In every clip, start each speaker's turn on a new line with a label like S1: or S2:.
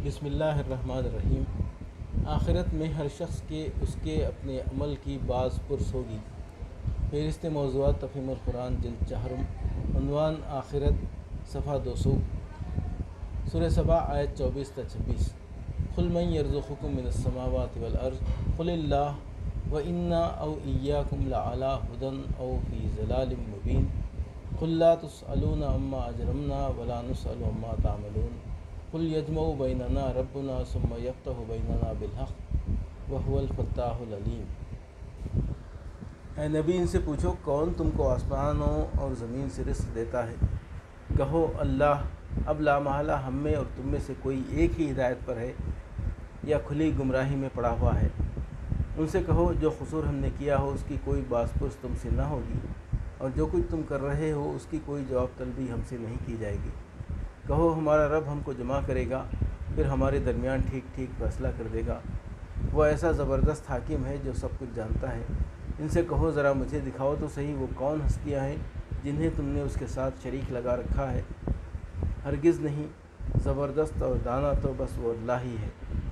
S1: بسم اللہ الرحمن الرحیم۔ آخرت میں ہر شخص کے اس کے اپنے عمل کی باز پرس ہوگی۔ فہرست موضوعات تفہیم القرآن جلد 4 عنوان آخرت صفحہ 200 سورہ سبا آیت 24 تا 26 قل من یرزقکم من السماوات والارض قل اللہ وإنا او ایاکم لعلی ھدی او فی ضلال مبین قل لا تسألون عما اجرمنا ولا نسأل عما تعملون قل یجمع بیننا ربنا ثم یفتح بیننا بالحق وہو الفتاح العلیم۔ اے نبی، ان سے پوچھو کون تم کو آسمانوں اور زمین سے رزق دیتا ہے؟ کہو اللہ۔ اب لا محالہ ہم میں اور تم میں سے کوئی ایک ہی ہدایت پر ہے یا کھلی گمراہی میں پڑا ہوا ہے۔ ان سے کہو جو قصور ہم نے کیا ہو اس کی کوئی باز پرس تم سے نہ ہوگی، اور جو کچھ تم کر رہے ہو اس کی کوئی جواب طلبی ہم سے نہیں کی جائے گی۔ کہو ہمارا رب ہم کو جمع کرے گا، پھر ہمارے درمیان ٹھیک ٹھیک فیصلہ کر دے گا۔ وہ ایسا زبردست حاکم ہے جو سب کچھ جانتا ہے۔ ان سے کہو ذرا مجھے دکھاؤ تو صحیح وہ کون ہستیاں ہیں جنہیں تم نے اس کے ساتھ شریک لگا رکھا ہے۔ ہرگز نہیں، زبردست اور دانا تو بس وہ اللہ ہی ہے۔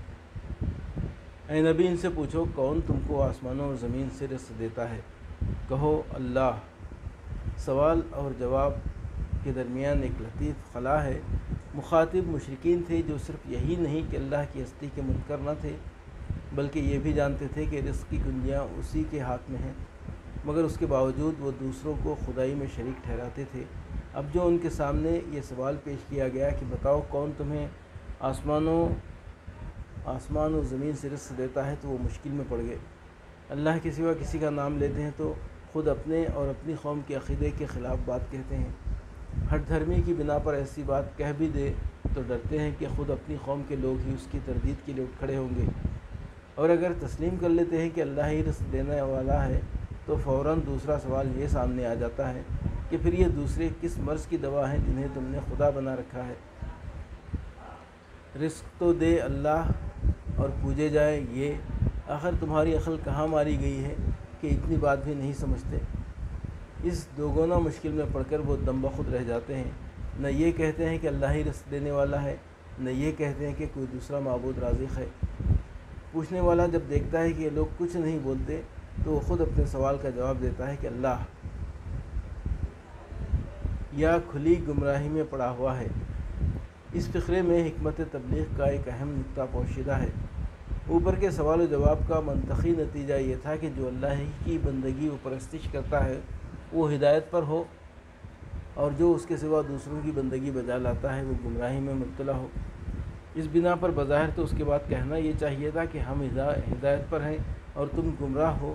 S1: اے نبی، ان سے پوچھو کون تم کو آسمانوں اور زمین سے رزق دیتا ہے؟ کہو اللہ۔ سوال اور جواب کے درمیان ایک لطیف خلا ہے۔ مخاطب مشرکین تھے جو صرف یہی نہیں کہ اللہ کی ہستی کے منکر نہ تھے، بلکہ یہ بھی جانتے تھے کہ رزق کی کنجیاں اسی کے ہاتھ میں ہیں، مگر اس کے باوجود وہ دوسروں کو خدائی میں شریک ٹھہراتے تھے۔ اب جو ان کے سامنے یہ سوال پیش کیا گیا کہ بتاؤ کون تمہیں آسمان و زمین سے رزق دیتا ہے، تو وہ مشکل میں پڑ گئے۔ اللہ کے سوا کسی کا نام لیتے ہیں تو خود اپنے اور اپنی قوم کے عقیدے کے خلاف بات کہتے ہیں۔ ہٹ دھرمی کی بنا پر ایسی بات کہہ بھی دے تو ڈرتے ہیں کہ خود اپنی قوم کے لوگ ہی اس کی تردید کے لیے اٹھ کھڑے ہوں گے، اور اگر تسلیم کر لیتے ہیں کہ اللہ ہی رزق دینے والا ہے تو فوراً دوسرا سوال یہ سامنے آ جاتا ہے کہ پھر یہ دوسرے کس مرض کی دوا ہیں جنہیں تم نے خدا بنا رکھا ہے؟ رزق تو دے اللہ اور پوجے جائے یہ، آخر تمہاری عقل کہاں ماری گئی ہے کہ اتنی بات بھی نہیں سمجھتے؟ اس دوگنا مشکل میں پڑھ کر وہ دم بخود رہ جاتے ہیں۔ نہ یہ کہتے ہیں کہ اللہ ہی رزق دینے والا ہے، نہ یہ کہتے ہیں کہ کوئی دوسرا معبود رازق ہے۔ پوچھنے والا جب دیکھتا ہے کہ یہ لوگ کچھ نہیں بولتے تو وہ خود اپنے سوال کا جواب دیتا ہے کہ اللہ، یا کھلی گمراہی میں پڑا ہوا ہے۔ اس فقرے میں حکمت تبلیغ کا ایک اہم نکتہ پوشیدہ ہے۔ اوپر کے سوال و جواب کا منطقی نتیجہ یہ تھا کہ جو اللہ ہی کی بندگی و پرستش کرتا ہے وہ ہدایت پر ہو، اور جو اس کے سوا دوسروں کی بندگی بجا لاتا ہے وہ گمراہی میں مبتلا ہو۔ اس بنا پر بظاہر تو اس کے بعد کہنا یہ چاہیے تھا کہ ہم ہدایت پر ہیں اور تم گمراہ ہو،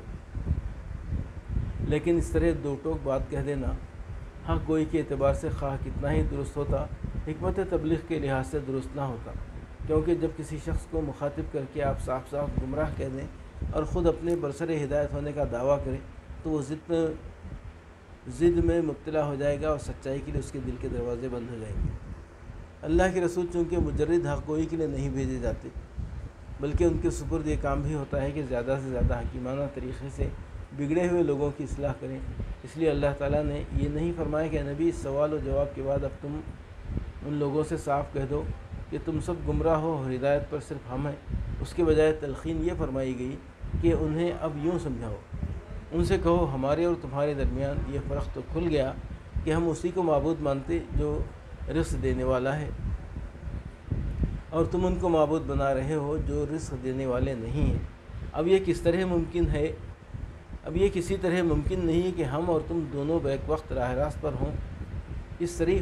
S1: لیکن اس طرح دو ٹوک بات کہہ دینا حق گوئی کے اعتبار سے خواہ کتنا ہی درست ہوتا، حکمت تبلیغ کے لحاظ سے درست نہ ہوتا، کیونکہ جب کسی شخص کو مخاطب کر کے آپ صاف صاف گمراہ کہہ دیں اور خود اپنے برسر ہدایت ہونے کا دعویٰ کریں تو وہ ضد میں مبتلا ہو جائے گا اور سچائی کے لیے اس کے دل کے دروازے بند ہو جائیں گے۔ اللہ کے رسول چونکہ مجرد حق گوئی کے لیے نہیں بھیجے جاتے، بلکہ ان کے سپرد یہ کام بھی ہوتا ہے کہ زیادہ سے زیادہ حکیمانہ طریقے سے بگڑے ہوئے لوگوں کی اصلاح کریں۔ اس لیے اللہ تعالیٰ نے یہ نہیں فرمایا کہ نبی اس سوال و جواب کے بعد اب تم ان لوگوں سے صاف کہہ دو کہ تم سب گمراہ ہو اور ہدایت پر صرف ہم ہیں۔ اس کے بجائے تلقین یہ فرمائی گئی کہ انہیں اب یوں سمجھاؤ، ان سے کہو ہمارے اور تمہارے درمیان یہ فرق تو کھل گیا کہ ہم اسی کو معبود مانتے جو رزق دینے والا ہے، اور تم ان کو معبود بنا رہے ہو جو رزق دینے والے نہیں ہیں۔ اب یہ کس طرح ممکن ہے؟ اب یہ کسی طرح ممکن نہیں ہے کہ ہم اور تم دونوں بیک وقت راہ راست پر ہوں۔ اس صریح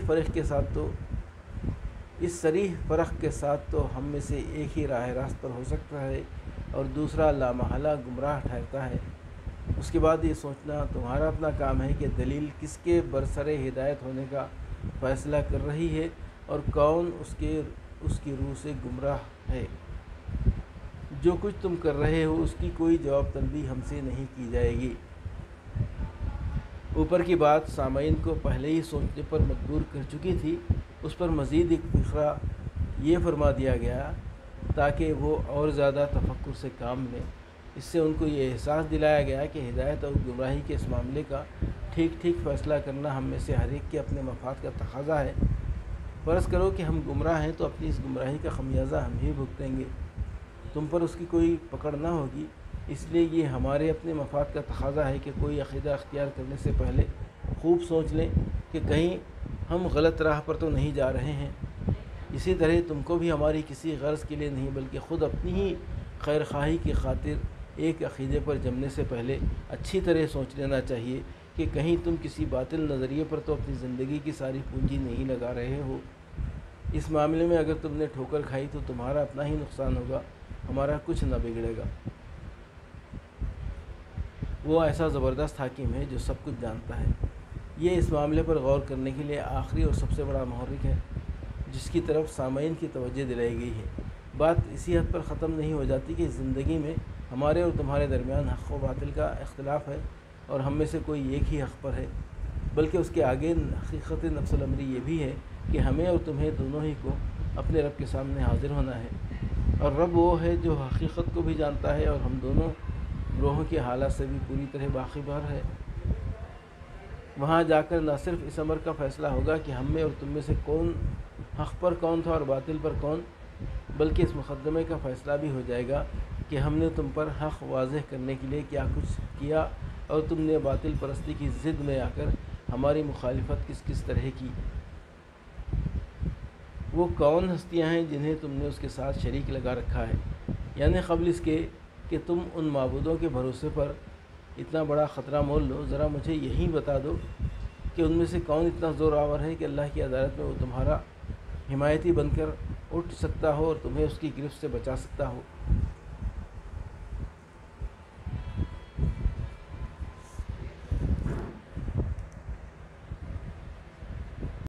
S1: فرق کے ساتھ تو ہم میں سے ایک ہی راہ راست پر ہو سکتا ہے اور دوسرا لامحالہ گمراہ ٹھہرتا ہے۔ اس کے بعد یہ سوچنا تمہارا اپنا کام ہے کہ دلیل کس کے برسر ہدایت ہونے کا فیصلہ کر رہی ہے اور کون اس کی روح سے گمراہ ہے۔ جو کچھ تم کر رہے ہو اس کی کوئی جواب طلبی ہم سے نہیں کی جائے گی۔ اوپر کی بات سامعین کو پہلے ہی سوچنے پر مجبور کر چکی تھی، اس پر مزید ایک فقرہ یہ فرما دیا گیا تاکہ وہ اور زیادہ تفکر سے کام لیں۔ اس سے ان کو یہ احساس دلایا گیا کہ ہدایت اور گمراہی کے اس معاملے کا ٹھیک ٹھیک فیصلہ کرنا ہم میں سے ہر ایک کے اپنے مفاد کا تقاضا ہے۔ فرض کرو کہ ہم گمراہ ہیں تو اپنی اس گمراہی کا خمیازہ ہم ہی بھگتیں گے، تم پر اس کی کوئی پکڑ نہ ہوگی۔ اس لیے یہ ہمارے اپنے مفاد کا تقاضا ہے کہ کوئی عقیدہ اختیار کرنے سے پہلے خوب سوچ لیں کہ کہیں ہم غلط راہ پر تو نہیں جا رہے ہیں۔ اسی طرح تم کو بھی ہماری کسی غرض کے لیے نہیں بلکہ خود اپنی ہی خیر خواہی کی خاطر ایک عقیدے پر جمنے سے پہلے اچھی طرح سوچ لینا چاہیے کہ کہیں تم کسی باطل نظریے پر تو اپنی زندگی کی ساری پونجی نہیں لگا رہے ہو۔ اس معاملے میں اگر تم نے ٹھوکر کھائی تو تمہارا اپنا ہی نقصان ہوگا، ہمارا کچھ نہ بگڑے گا۔ وہ ایسا زبردست حاکم ہے جو سب کچھ جانتا ہے۔ یہ اس معاملے پر غور کرنے کے لیے آخری اور سب سے بڑا محرک ہے جس کی طرف سامعین کی توجہ دلائی گئی ہے۔ بات اسی حد پر ختم نہیں ہو جاتی کہ زندگی میں ہمارے اور تمہارے درمیان حق و باطل کا اختلاف ہے اور ہم میں سے کوئی ایک ہی حق پر ہے، بلکہ اس کے آگے حقیقت نفس الامری یہ بھی ہے کہ ہمیں اور تمہیں دونوں ہی کو اپنے رب کے سامنے حاضر ہونا ہے، اور رب وہ ہے جو حقیقت کو بھی جانتا ہے اور ہم دونوں گروہوں کے حالات سے بھی پوری طرح باخبر ہے۔ وہاں جا کر نہ صرف اس امر کا فیصلہ ہوگا کہ ہم میں اور تم میں سے کون حق پر کون تھا اور باطل پر کون، بلکہ اس مقدمے کا فیصلہ بھی ہو جائے گا کہ ہم نے تم پر حق واضح کرنے کے لیے کیا کچھ کیا اور تم نے باطل پرستی کی ضد میں آ کر ہماری مخالفت کس کس طرح کی۔ وہ کون ہستیاں ہیں جنہیں تم نے اس کے ساتھ شریک لگا رکھا ہے، یعنی قبل اس کے کہ تم ان معبودوں کے بھروسے پر اتنا بڑا خطرہ مول لو، ذرا مجھے یہی بتا دو کہ ان میں سے کون اتنا زور آور ہے کہ اللہ کی عدالت میں وہ تمہارا حمایتی بن کر اٹھ سکتا ہو اور تمہیں اس کی گرفت سے بچا سکتا ہو۔